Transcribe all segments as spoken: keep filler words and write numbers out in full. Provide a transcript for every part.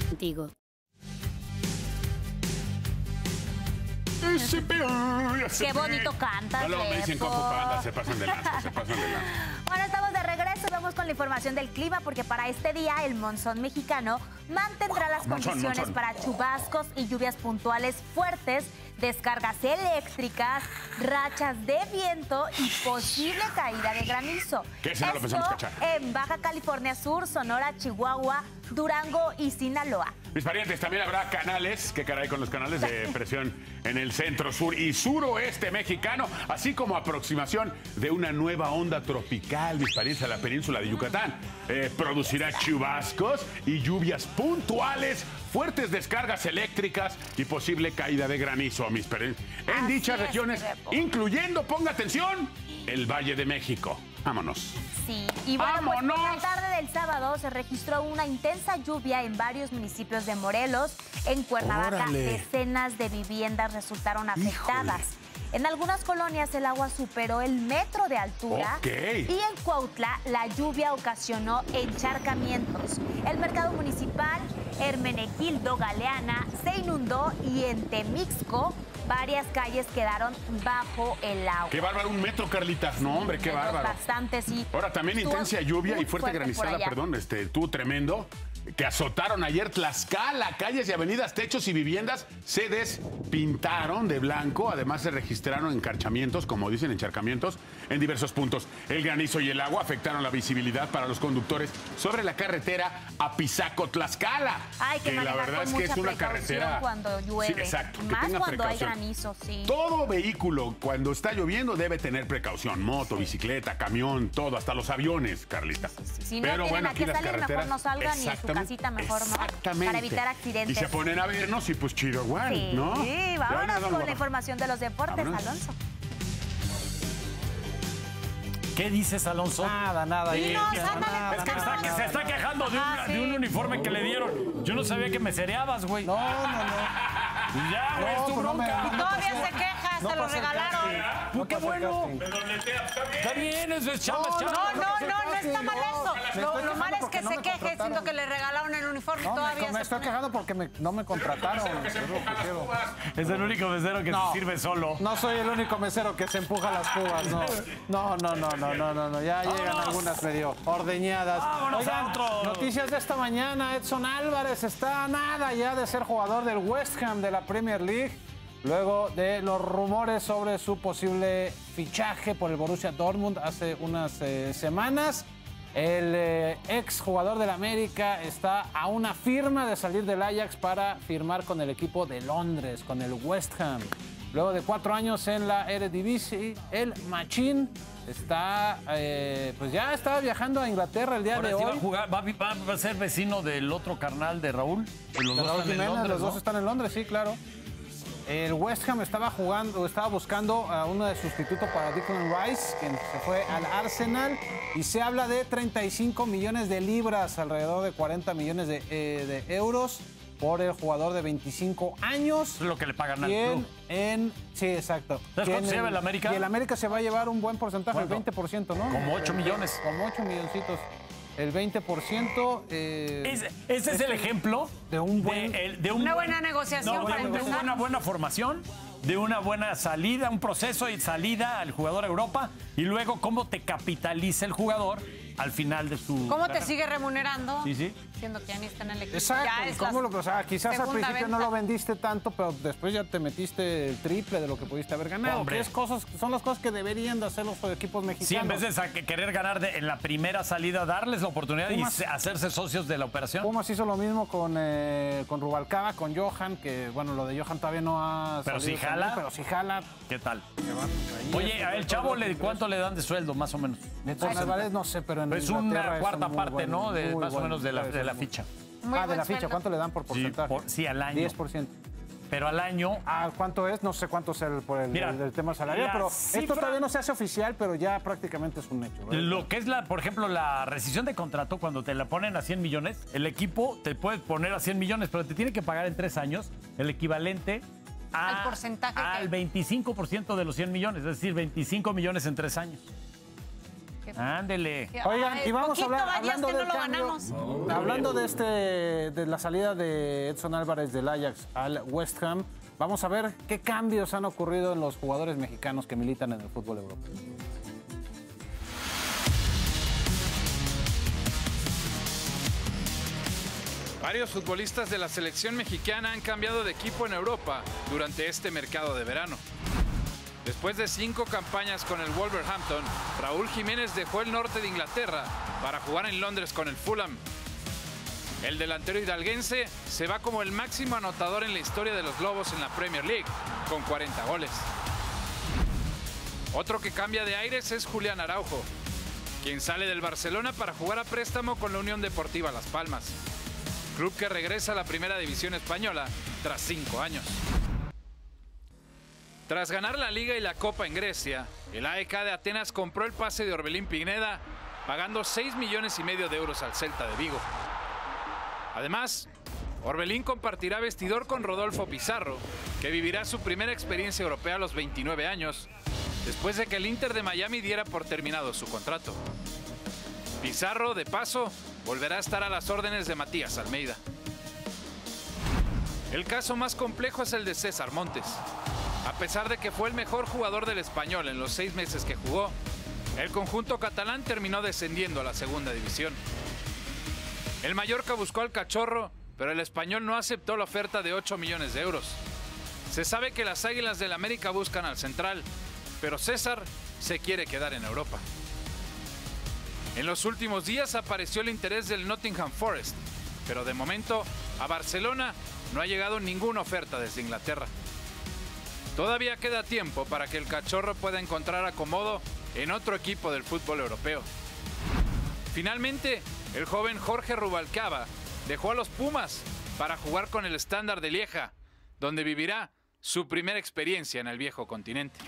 Digo. Qué bonito canta. No, luego me dicen Kung Fu Panda, se pasan de lanza, se pasan de lanza. Bueno, estamos de regreso, vamos con la información del clima, porque para este día el monzón mexicano mantendrá las Monzón, condiciones monzón. para chubascos y lluvias puntuales fuertes, descargas eléctricas, rachas de viento y posible caída de granizo. ¿Qué? Ese no lo pensamos cachar. En Baja California Sur, Sonora, Chihuahua, Durango y Sinaloa. Mis parientes, también habrá canales, que caray con los canales de presión en el centro, sur y suroeste mexicano, así como aproximación de una nueva onda tropical, mis parientes, a la península de Yucatán. Eh, producirá chubascos y lluvias puntuales, fuertes descargas eléctricas y posible caída de granizo, mis parientes, en Así dichas es, regiones, Pepo. incluyendo, ponga atención, el Valle de México. Vámonos. Sí, y bueno, pues por la ¡Vámonos! tarde del sábado se registró una intensa lluvia en varios municipios de Morelos. En Cuernavaca, ¡Órale! decenas de viviendas resultaron afectadas. En algunas colonias el agua superó el metro de altura. Ok. Y en Cuautla la lluvia ocasionó encharcamientos. El mercado municipal Hermenegildo Galeana se inundó y en Temixco varias calles quedaron bajo el agua. Qué bárbaro, un metro, Carlita. No, hombre, qué bárbaro. Bastante, sí. Ahora también Estuvo intensa lluvia y muy fuerte fuerte granizada, por allá. perdón, este, estuvo tremendo, que azotaron ayer Tlaxcala, calles y avenidas, techos y viviendas se despintaron de blanco, además se registraron encarchamientos, como dicen, encharcamientos, en diversos puntos. El granizo y el agua afectaron la visibilidad para los conductores sobre la carretera Apizaco, Tlaxcala. Hay que, la manejar verdad con es que mucha es una precaución carretera cuando llueve. Sí, exacto, que Más tenga cuando hay precaución. granizo, sí. Todo vehículo, cuando está lloviendo, debe tener precaución. Moto, bicicleta, camión, todo, hasta los aviones, Carlita. Si no Pero tienen bueno, a aquí qué las salir, mejor carreteras. no salgan, ni en su Exactamente, casita mejor, ¿no? Exactamente. Para evitar accidentes. Y se ponen a vernos y pues chido, igual, Sí, ¿no? vámonos Ya, ya, con ya, la ya. información de los deportes, Vámonos. Alonso. ¿Qué dices, Alonso? Nada, nada. ahí. Dinos, Nada, ándale, nada, Es que, nada, está, que nada. se está quejando de un, Ajá, sí. de un uniforme que le dieron. Yo no sabía que me cereabas, güey. No, no, no. Ya, güey, es tu pues no me- bronca. no me Todavía pasó. se queja, No se lo pasó el regalaron. casting. Pues qué pasó el bueno. casting. Está bien, eso es chamba, No, chamba. No, no, pasó el no, no casting, está mal no. eso. Me Lo, estoy lo quejando mal es porque que no se me queje, contrataron. siento que le regalaron el uniforme y No, todavía me, me se estoy pone- quejando porque me- no me contrataron. Es lo que quiero. Es el único mesero que No. se sirve solo. No soy el único mesero que se empuja las cubas, no. No, no, no, no, no, no, no. Ya llegan Vámonos. algunas medio ordeñadas. Vámonos a otro. Noticias de esta mañana. Edson Álvarez está a nada ya de ser jugador del West Ham de la Premier League. Luego de los rumores sobre su posible fichaje por el Borussia Dortmund hace unas eh, semanas. El eh, ex jugador del América está a una firma de salir del Ajax para firmar con el equipo de Londres, con el West Ham. Luego de cuatro años en la Eredivisie, el Machín está, eh, pues ya estaba viajando a Inglaterra el día Ahora de sí va a hoy. jugar, va, va- va a ser vecino del otro carnal de Raúl. Que los De dos Raúl están en Jiménez, Londres, los dos ¿no? están en Londres, sí, claro. El West Ham estaba jugando, estaba buscando a uno de sustituto para Declan Rice, quien se fue al Arsenal, y se habla de treinta y cinco millones de libras, alrededor de cuarenta millones de, eh, de euros, por el jugador de veinticinco años. Es lo que le pagan al Quien club. en, sí, exacto. ¿Sabes Quien cuánto se lleva el América? Y el América se va a llevar un buen porcentaje, el ¿Cuánto? veinte por ciento, ¿no? Como ocho El- millones. Como ocho milloncitos. El veinte por ciento. Eh, Ese, ese es el ejemplo de un buen- el- de un Una buen- buena negociación no, para de, de empezar. una buena formación, de una buena salida, un proceso y salida al jugador a Europa y luego cómo te capitaliza el jugador al final de su ¿Cómo te carrera. sigue remunerando? Sí, sí. Siendo que ya ni está en el equipo. Exacto, Ya es ¿cómo la lo, o sea, quizás al segunda principio venta. no lo vendiste tanto, pero después ya te metiste el triple de lo que pudiste haber ganado. Hombre. Que es cosas, son las cosas que deberían de hacer los equipos mexicanos. Sí, en vez de sa- que querer ganar de- en la primera salida, darles la oportunidad Pumas- y se- hacerse socios de la operación. Pumas hizo lo mismo con, eh, con Rubalcaba, con Johan, que bueno, lo de Johan todavía no ha Pero salido si también, jala. pero si jala. ¿Qué tal? que van ahí, Oye, este, a el todo chavo, lo que le, ¿cuánto le dan de sueldo, más o menos? Edson Álvarez, no sé, pero en Es Inglaterra una es cuarta un muy parte, buen- ¿no? De, muy más o buen- menos de la, puede de la ser muy- ficha. Muy Ah, de buen la ficha, sueldo. ¿cuánto le dan por Sí, porcentaje? por- sí, al año. diez por ciento. Pero al año, Ah, ¿cuánto es? No sé cuánto es el, por el, Mira, el- el tema salarial, la pero cifra- esto todavía no se hace oficial, pero ya prácticamente es un hecho. ¿verdad? lo que es, la, por ejemplo, la rescisión de contrato, cuando te la ponen a cien millones, el equipo te puede poner a cien millones, pero te tiene que pagar en tres años el equivalente a- Al porcentaje al que- veinticinco por ciento de los cien millones, es decir, veinticinco millones en tres años. Ándele. Oigan, y vamos a Poquito, hablar vaya, hablando es que del no lo cambio. ganamos. Hablando de este de la salida de Edson Álvarez del Ajax al West Ham, vamos a ver qué cambios han ocurrido en los jugadores mexicanos que militan en el fútbol europeo. Varios futbolistas de la selección mexicana han cambiado de equipo en Europa durante este mercado de verano. Después de cinco campañas con el Wolverhampton, Raúl Jiménez dejó el norte de Inglaterra para jugar en Londres con el Fulham. El delantero hidalguense se va como el máximo anotador en la historia de los Lobos en la Premier League, con cuarenta goles. Otro que cambia de aires es Julián Araujo, quien sale del Barcelona para jugar a préstamo con la Unión Deportiva Las Palmas, club que regresa a la primera división española tras cinco años. Tras ganar la Liga y la Copa en Grecia, el A E K de Atenas compró el pase de Orbelín Pineda, pagando seis millones y medio de euros al Celta de Vigo. Además, Orbelín compartirá vestidor con Rodolfo Pizarro, que vivirá su primera experiencia europea a los veintinueve años, después de que el Inter de Miami diera por terminado su contrato. Pizarro, de paso, volverá a estar a las órdenes de Matías Almeida. El caso más complejo es el de César Montes. A pesar de que fue el mejor jugador del Español en los seis meses que jugó, el conjunto catalán terminó descendiendo a la segunda división. El Mallorca buscó al Cachorro, pero el Español no aceptó la oferta de ocho millones de euros. Se sabe que las Águilas del América buscan al central, pero César se quiere quedar en Europa. En los últimos días apareció el interés del Nottingham Forest, pero de momento a Barcelona no ha llegado ninguna oferta desde Inglaterra. Todavía queda tiempo para que el Cachorro pueda encontrar acomodo en otro equipo del fútbol europeo. Finalmente, el joven Jorge Rubalcaba dejó a los Pumas para jugar con el Standard de Lieja, donde vivirá su primera experiencia en el viejo continente.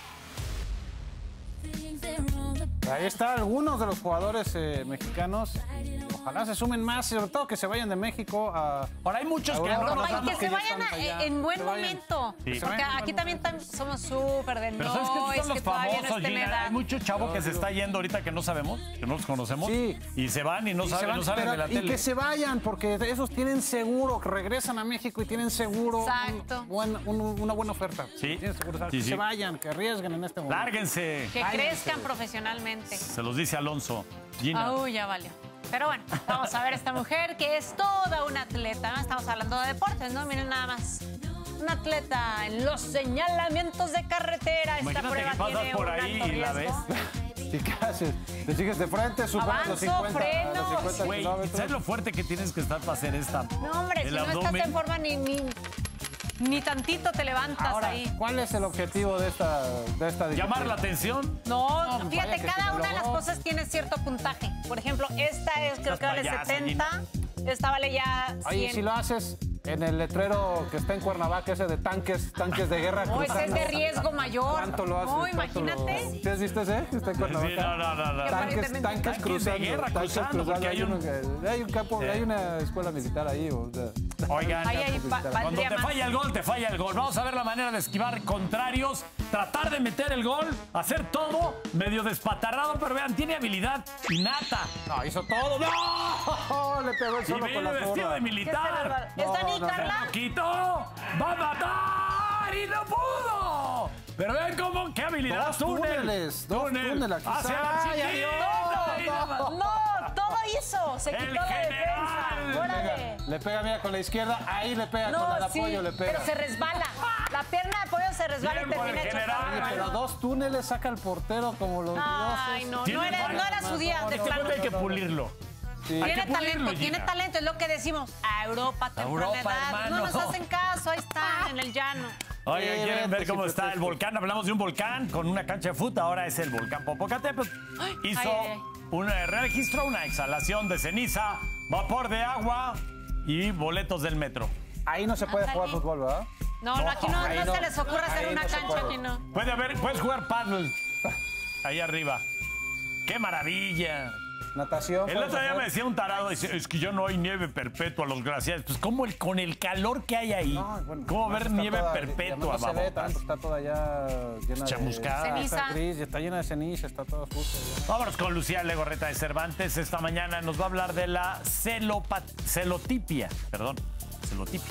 Ahí está algunos de los jugadores eh, mexicanos. Ojalá se sumen más, sobre todo que se vayan de México a... Ahora hay muchos que Europa, no Ay, nos que se ya vayan están a- allá, en buen que vayan. momento. Sí. Porque aquí también tam- somos súper de Pero ¿sabes qué? no, Estos es son que los todavía no famosos, está en Gina. edad. Hay mucho chavo que se está yendo ahorita que no sabemos, que no los conocemos. Sí. Y se van y no Y se saben, van, no saben pero- de la y tele. que se vayan, porque esos tienen seguro, que regresan a México y tienen seguro un Exacto. buen- un- una buena oferta. Sí. Tienen seguro, o sea, Sí, que sí. se vayan, que arriesguen en este momento. Lárguense. Que crezcan profesionalmente. Se los dice Alonso. Gina. Uy, ya valió. Pero bueno, vamos a ver a esta mujer que es toda una atleta. ¿No? Estamos hablando de deportes, ¿no? Miren nada más. Una atleta en los señalamientos de carretera. Esta Imagínate prueba que pasas tiene por un ahí alto y la riesgo. ¿Y qué haces? Te sigues de frente, superas los Avanzo, cincuenta, freno. los cincuenta Güey, kilómetros. ¿sabes lo fuerte que tienes que estar para hacer esta? No, hombre, El si no abdomen. estás en forma ni, ni, ni tantito te levantas Ahora, ahí. ¿cuál es el objetivo de esta, de esta Llamar disciplina? la atención. No, No, fíjate, vaya que cada se una de las logró. cosas tiene cierto puntaje. Por ejemplo, esta es, creo Estás que vale payasa, setenta. Esta vale ya Oye, cien. si lo haces en el letrero que está en Cuernavaca, ese de tanques, tanques de guerra. No, ese es cruzando, de riesgo mayor. ¿Cuánto lo haces? No, ¿Cuánto lo- imagínate. ¿Sí has visto ese? Que está en Cuernavaca. Sí, no, no, no, no. Que Tanques, aparentemente- tanques Tanques de cruzando. guerra tanques cruzando, porque hay uno un- que- hay un campo, Sí. hay una escuela militar ahí. O sea, Oigan, Ahí, ahí, va- cuando valdría te más. falla el gol, te falla el gol. Vamos a ver la manera de esquivar contrarios, tratar de meter el gol, hacer todo medio despatarrado, pero vean, tiene habilidad innata. no, hizo todo. ¡No! Le pegó el Y solo con viene la vestido zurda. de militar. ¿Es Dani, no, Carla? ¡Lo quitó! ¡Va a matar! ¡Y no pudo! Pero ven cómo, qué habilidad. Dos túneles, dos túneles aquí. Hacia la ¡Ay, chiquita. adiós! Y nada más. No, todo hizo. Se El quitó la general. defensa. Órale. Le pega, mira, con la izquierda. Ahí le pega, con el No, sí, apoyo le pega. pero se resbala. La pierna de pollo se resbala Bien y por el termina general. Oye, chocando. pero dos túneles saca el portero como los Ay, dioses. no, Tiene no era, no buena- era su día. no, de no, plano. Este hay que pulirlo. Sí. Hay Tiene que pulirlo, talento, Gina. tiene talento, es lo que decimos. A Europa, temprana Europa, edad. hermano. No nos hacen caso, ahí está, en el llano. Oigan, Sí, ¿quieren vente, ver cómo sin está el pretexto. volcán? Hablamos de un volcán con una cancha de fútbol. Ahora es el volcán Popocatépetl. Hizo ay, ay. un registro, una exhalación de ceniza, vapor de agua y boletos del metro. Ahí no se puede Ándale. jugar fútbol, ¿verdad? No, no, aquí no, ahí no no. se les ocurre hacer Ahí una no se cancha, puede. aquí no. Puede haber, puedes jugar paddle ahí arriba. ¡Qué maravilla! Natación. El otro día me decía un tarado, dice, es que yo no hay nieve perpetua, los glaciares. Pues ¿cómo el, con el calor que hay ahí? No, bueno, ¿cómo ver nieve toda, perpetua? No se ve tanto, está toda ya llena chamuscada. de ceniza. Está, gris, está llena de ceniza, está toda sucia. Vámonos con Lucía Legorreta de Cervantes. Esta mañana nos va a hablar de la celopat celotipia. Perdón, celotipia.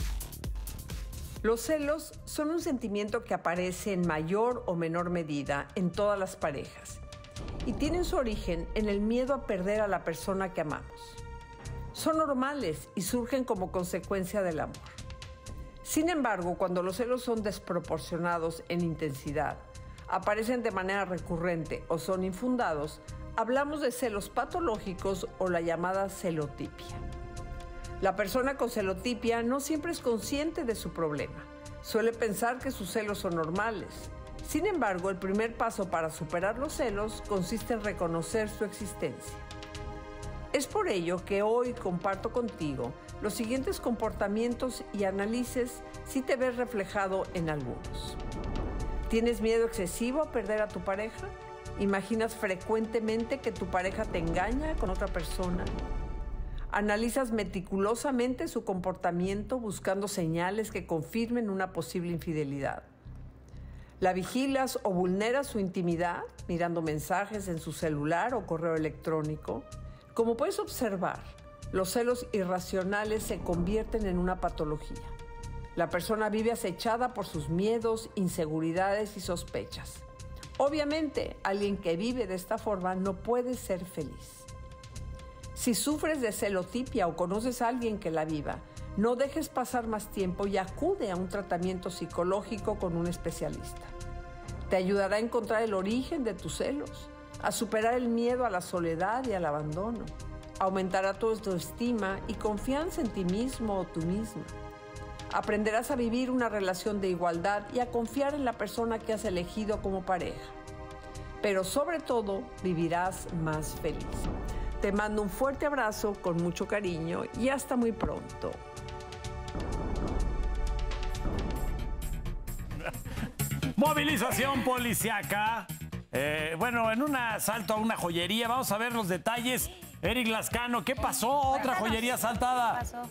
Los celos son un sentimiento que aparece en mayor o menor medida en todas las parejas y tienen su origen en el miedo a perder a la persona que amamos. Son normales y surgen como consecuencia del amor. Sin embargo, cuando los celos son desproporcionados en intensidad, aparecen de manera recurrente o son infundados, hablamos de celos patológicos o la llamada celotipia. La persona con celotipia no siempre es consciente de su problema. Suele pensar que sus celos son normales. Sin embargo, el primer paso para superar los celos consiste en reconocer su existencia. Es por ello que hoy comparto contigo los siguientes comportamientos y analices si te ves reflejado en algunos. ¿Tienes miedo excesivo a perder a tu pareja? ¿Imaginas frecuentemente que tu pareja te engaña con otra persona? ¿Analizas meticulosamente su comportamiento buscando señales que confirmen una posible infidelidad? ¿La vigilas o vulneras su intimidad mirando mensajes en su celular o correo electrónico? Como puedes observar, los celos irracionales se convierten en una patología. La persona vive acechada por sus miedos, inseguridades y sospechas. Obviamente, alguien que vive de esta forma no puede ser feliz. Si sufres de celotipia o conoces a alguien que la viva, no dejes pasar más tiempo y acude a un tratamiento psicológico con un especialista. Te ayudará a encontrar el origen de tus celos, a superar el miedo a la soledad y al abandono. Aumentará tu autoestima y confianza en ti mismo o tú misma. Aprenderás a vivir una relación de igualdad y a confiar en la persona que has elegido como pareja. Pero sobre todo, vivirás más feliz. Te mando un fuerte abrazo con mucho cariño y hasta muy pronto. Movilización policiaca. Eh, bueno, en un asalto a una joyería. Vamos a ver los detalles. Eric Lascano, ¿qué pasó? Otra joyería asaltada. ¿Qué pasó?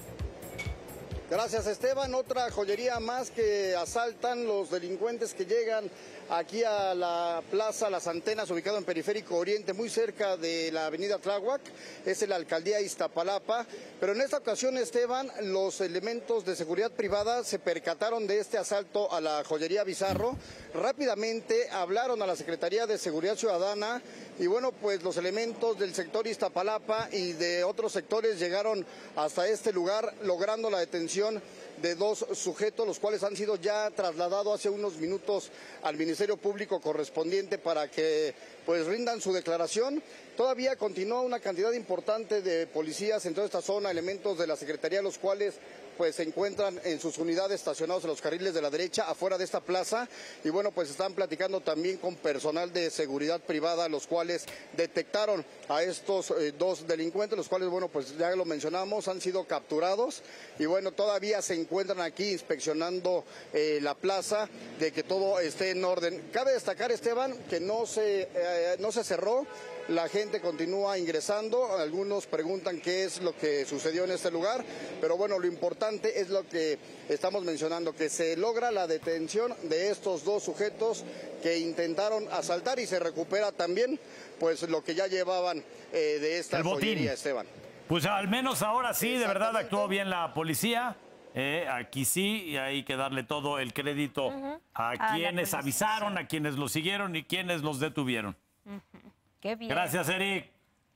Gracias, Esteban. Otra joyería más que asaltan los delincuentes que llegan aquí a la Plaza Las Antenas, ubicado en Periférico Oriente, muy cerca de la avenida Tláhuac. Es en la alcaldía Iztapalapa. Pero en esta ocasión, Esteban, los elementos de seguridad privada se percataron de este asalto a la joyería Bizarro. Rápidamente hablaron a la Secretaría de Seguridad Ciudadana y bueno, pues los elementos del sector Iztapalapa y de otros sectores llegaron hasta este lugar, logrando la detención de dos sujetos, los cuales han sido ya trasladados hace unos minutos al Ministerio Público correspondiente para que pues rindan su declaración. Todavía continúa una cantidad importante de policías en toda esta zona, elementos de la Secretaría, los cuales pues se encuentran en sus unidades estacionados en los carriles de la derecha, afuera de esta plaza, y bueno, pues están platicando también con personal de seguridad privada, los cuales detectaron a estos eh, dos delincuentes, los cuales, bueno, pues ya lo mencionamos, han sido capturados, y bueno, todavía se encuentran aquí inspeccionando eh, la plaza, de que todo esté en orden. Cabe destacar, Esteban, que no se, eh, no se cerró. La gente continúa ingresando, algunos preguntan qué es lo que sucedió en este lugar, pero bueno, lo importante es lo que estamos mencionando, que se logra la detención de estos dos sujetos que intentaron asaltar y se recupera también pues lo que ya llevaban eh, de esta joyería, Esteban. Pues al menos ahora sí, de verdad actuó bien la policía. Eh, aquí sí, y hay que darle todo el crédito uh-huh. a, a quienes avisaron, a quienes los siguieron y quienes los detuvieron. Uh-huh. Qué bien. Gracias, Eric.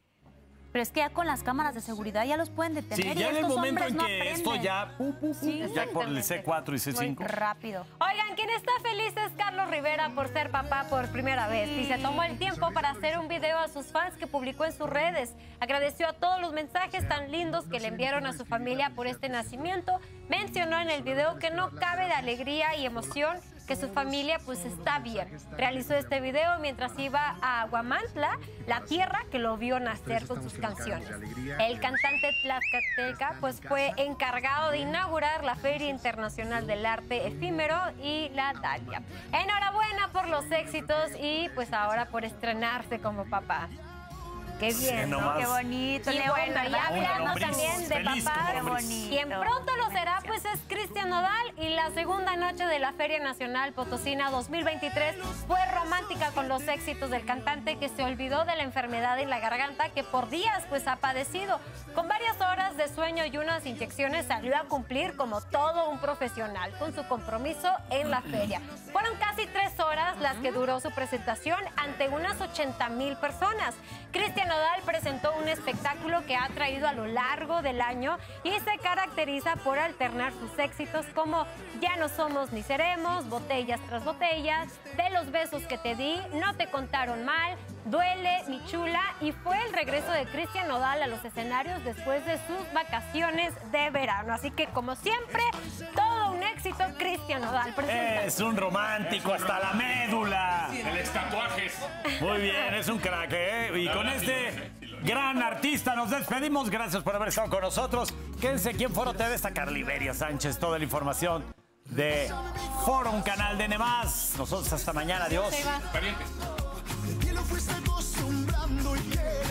Pero es que ya con las cámaras de seguridad ya los pueden detener. Sí, y ya en el momento en no que aprenden. esto ya, uh, uh, uh, sí, ya por el C cuatro y C cinco. Muy rápido. Oigan, quien está feliz es Carlos Rivera por ser papá por primera vez. Y se tomó el tiempo para hacer un video a sus fans que publicó en sus redes. Agradeció a todos los mensajes tan lindos que le enviaron a su familia por este nacimiento. Mencionó en el video que no cabe de alegría y emoción que su familia pues está bien. Realizó este video mientras iba a Huamantla, la tierra que lo vio nacer con sus canciones. El cantante tlaxcalteca pues fue encargado de inaugurar la Feria Internacional del Arte Efímero y la Dalia. Enhorabuena por los éxitos y pues ahora por estrenarse como papá. Qué bien, ¿no? ¿no? Qué bonito. Y León, bueno, ¿verdad? ya hablando lombriz, también de feliz papás, como Qué lombriz. bonito. quien pronto lo será, pues es Cristian Nodal, y la segunda noche de la Feria Nacional Potosina dos mil veintitrés fue romántica con los éxitos del cantante, que se olvidó de la enfermedad en la garganta que por días pues ha padecido. Con varias horas de sueño y unas inyecciones salió a cumplir como todo un profesional con su compromiso en la feria. Fueron casi tres horas las que duró su presentación ante unas ochenta mil personas. Cristian Nodal presentó un espectáculo que ha traído a lo largo del año y se caracteriza por alternar sus éxitos como Ya no somos ni seremos, Botellas tras botellas, De los besos que te di, No te contaron mal, Duele, Mi chula, y fue el regreso de Cristian Nodal a los escenarios después de sus vacaciones de verano. Así que, como siempre, todo un éxito, Cristian Nodal. Presenta. Es un romántico hasta la médula. El estatuajes. Muy bien, es un crack, ¿eh? Y con este gran artista nos despedimos. Gracias por haber estado con nosotros. Quédense aquí en Foro T V. Está Carliberia Sánchez, toda la información de Foro, un canal de Nemás. Nosotros hasta mañana. Adiós. Se va. Parientes. De ti lo fuiste acostumbrando y que